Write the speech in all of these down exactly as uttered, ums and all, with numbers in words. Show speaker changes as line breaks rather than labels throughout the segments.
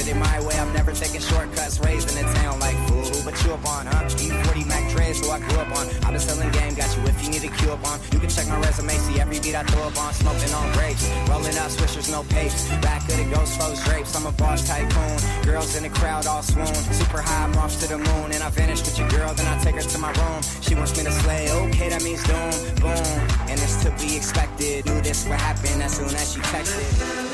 it my way, I'm never taking shortcuts. Raised in the town like fool, who but you up on, huh? E forty Mac Dre's who I grew up on. I've been selling game, got you if you need a cue up on. You can check my resume, see every beat I throw up on. Smoking on grapes, rolling up swishers, no papes. Back of the ghost flows drapes, I'm a boss tycoon. Girls in the crowd all swoon. Super high, I'm off to the moon. And I vanish with your girl, then I take her to my room. She wants me to slay, okay, that means doom, boom. And it's to be expected. Knew this would happen as soon as she texted.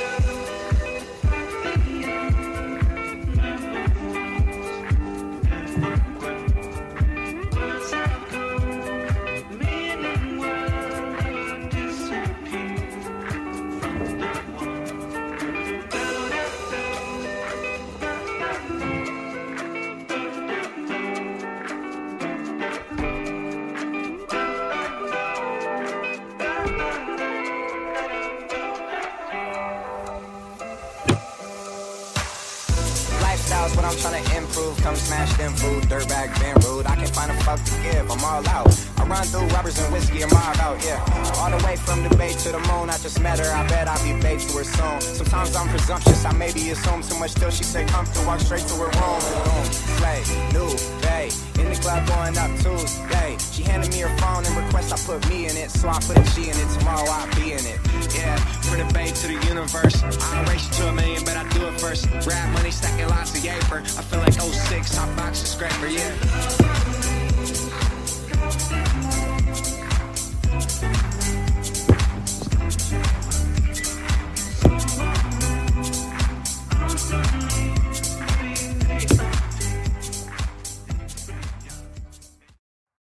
What I'm trying to improve, come smash them food, dirtbag, been rude. I can't find a fuck to give, I'm all out. I run through rubbers and whiskey, I'm all out, yeah. All the way from the bay to the moon, I just met her, I bet I'll be baked to her soon. Sometimes I'm presumptuous, I maybe assume too much till she say come through, walk straight to her room. Boom, play, new, day, in the club going up Tuesday. She handed me her phone and request I put me in it, so I put a G in it. Tomorrow